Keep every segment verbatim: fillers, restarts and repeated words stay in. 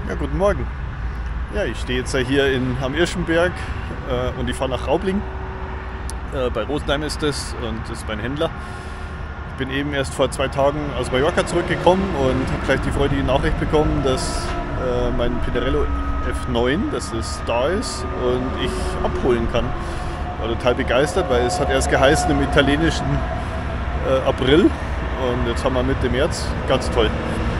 Ja, guten Morgen. Ja, ich stehe jetzt hier in, am Irschenberg äh, und ich fahre nach Raubling. Äh, bei Rosenheim ist das und das ist mein Händler. Ich bin eben erst vor zwei Tagen aus Mallorca zurückgekommen und habe gleich die freudige Nachricht bekommen, dass äh, mein Pinarello F neun, dass es da ist und ich abholen kann. Ich war total begeistert, weil es hat erst geheißen im italienischen äh, April und jetzt haben wir Mitte März. Ganz toll.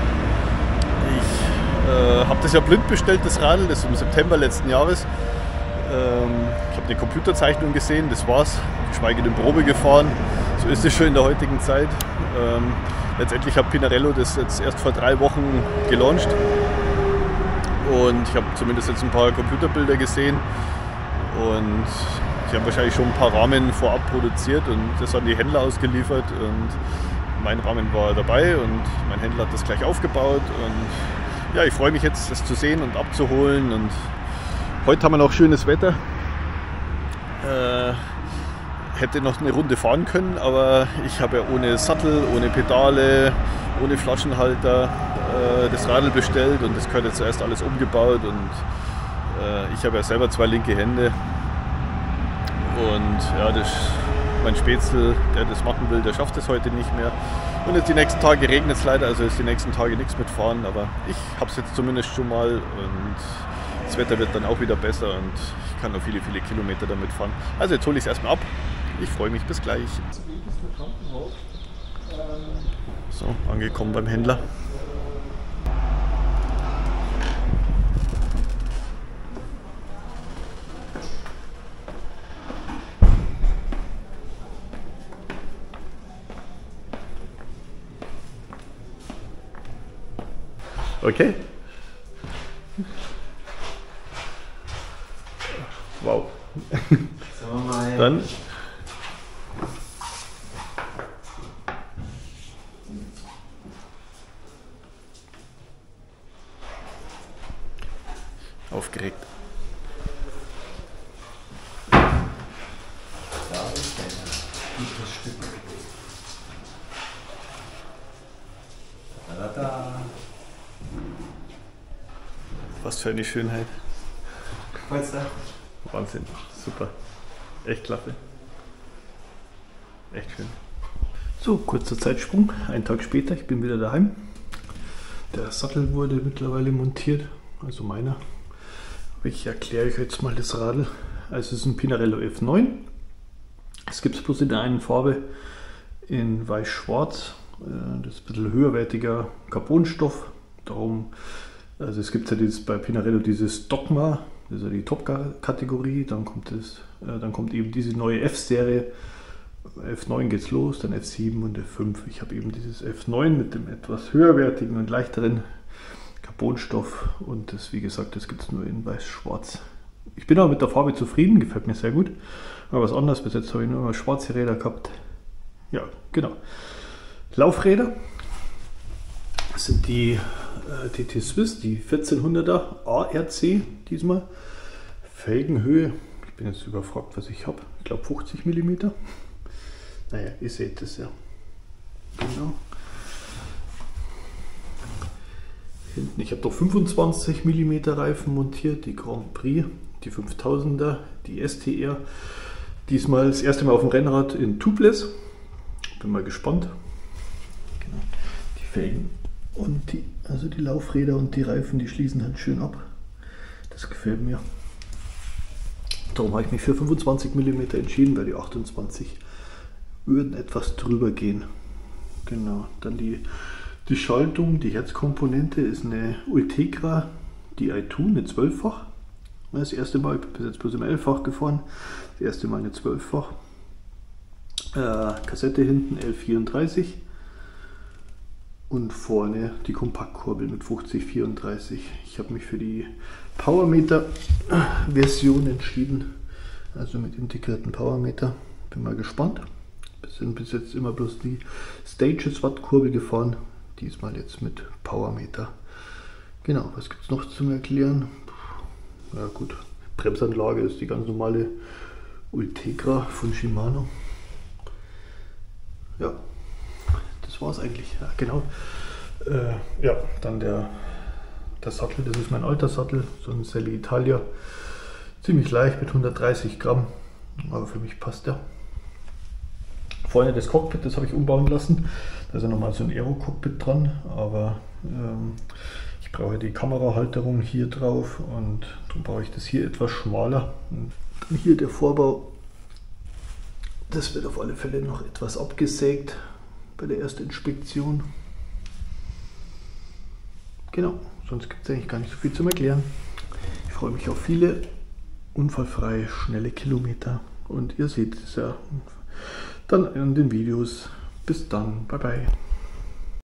Ich äh, habe das ja blind bestellt, das Radl, das im September letzten Jahres. Ähm, ich habe eine Computerzeichnung gesehen, das war's. Geschweige denn Probe gefahren. So ist es schon in der heutigen Zeit. Ähm, letztendlich hat Pinarello das jetzt erst vor drei Wochen gelauncht. Und ich habe zumindest jetzt ein paar Computerbilder gesehen. Und sie haben wahrscheinlich schon ein paar Rahmen vorab produziert und das an die Händler ausgeliefert. Und mein Rahmen war dabei und mein Händler hat das gleich aufgebaut. Und ja, ich freue mich jetzt, das zu sehen und abzuholen. Und heute haben wir noch schönes Wetter. Äh, hätte noch eine Runde fahren können, aber ich habe ja ohne Sattel, ohne Pedale, ohne Flaschenhalter äh, das Radl bestellt und das gehört jetzt zuerst alles umgebaut. Und äh, ich habe ja selber zwei linke Hände. Und ja, das, mein Spätzle, der das machen will, der schafft es heute nicht mehr. Und jetzt die nächsten Tage regnet es leider, also ist die nächsten Tage nichts mit Fahren, aber ich habe es jetzt zumindest schon mal und das Wetter wird dann auch wieder besser und ich kann noch viele, viele Kilometer damit fahren. Also jetzt hole ich es erstmal ab. Ich freue mich, bis gleich. So, angekommen beim Händler. Okay. Wow. Sagen wir mal. Dann. Aufgeregt. Da ist ein gutes Stück. Da, da, da. Was für eine Schönheit. Weißt du? Wahnsinn. Super. Echt klasse. Echt schön. So, kurzer Zeitsprung. Einen Tag später, ich bin wieder daheim. Der Sattel wurde mittlerweile montiert, also meiner. Ich erkläre euch jetzt mal das Radl. Also es ist ein Pinarello F neun. Es gibt es bloß in der einen Farbe, in weiß-schwarz. Das ist ein bisschen höherwertiger Carbonstoff. Darum, also es gibt ja dieses, bei Pinarello dieses Dogma, das ist ja die Top-Kategorie. Dann kommt es, dann kommt eben diese neue F-Serie. F neun geht's los, dann F sieben und F fünf. Ich habe eben dieses F neun mit dem etwas höherwertigen und leichteren Carbonstoff und das, wie gesagt, das gibt es nur in weiß-schwarz. Ich bin aber mit der Farbe zufrieden, gefällt mir sehr gut. Aber was anderes, bis jetzt habe ich nur mal schwarze Räder gehabt. Ja, genau. Laufräder. Das sind die äh, T T Swiss, die vierzehnhunderter A R C diesmal. Felgenhöhe, ich bin jetzt überfragt, was ich habe. Ich glaube fünfzig Millimeter. Naja, ihr seht es ja. Genau. Hinten, ich habe doch fünfundzwanzig Millimeter Reifen montiert, die Grand Prix, die fünftausender, die S T R. Diesmal das erste Mal auf dem Rennrad in Tubeless. Bin mal gespannt. Genau. Die Felgen und die, also die Laufräder und die Reifen, die schließen halt schön ab. Das gefällt mir. Darum habe ich mich für fünfundzwanzig Millimeter entschieden, weil die achtundzwanzig würden etwas drüber gehen. Genau, dann die, die Schaltung, die Herzkomponente ist eine Ultegra D I zwei, eine zwölffach. Das erste Mal, ich bin bis jetzt bloß im elffach gefahren, das erste Mal eine zwölffach. Äh, Kassette hinten L vierunddreißig und vorne die Kompaktkurbel mit fünfzig vierunddreißig. Ich habe mich für die Powermeter Version entschieden, also mit integrierten Powermeter. Bin mal gespannt. Wir sind bis jetzt immer bloß die Stages Wattkurbel gefahren, diesmal jetzt mit Powermeter. Genau, was gibt es noch zum Erklären? Ja gut, Bremsanlage ist die ganz normale Ultegra von Shimano. Ja, das war es eigentlich. Ja, genau. Äh, ja, dann der der Sattel, das ist mein alter Sattel, so ein Selle Italia. Ziemlich leicht mit hundertdreißig Gramm, aber für mich passt der. Vorne das Cockpit, das habe ich umbauen lassen. Da ist ja nochmal so ein Aero-Cockpit dran, aber ähm, ich brauche die Kamerahalterung hier drauf und darum brauche ich das hier etwas schmaler. Und dann hier der Vorbau, das wird auf alle Fälle noch etwas abgesägt bei der ersten Inspektion. Genau, sonst gibt es eigentlich gar nicht so viel zum Erklären. Ich freue mich auf viele unfallfreie, schnelle Kilometer und ihr seht es ja dann in den Videos. Bis dann, bye bye.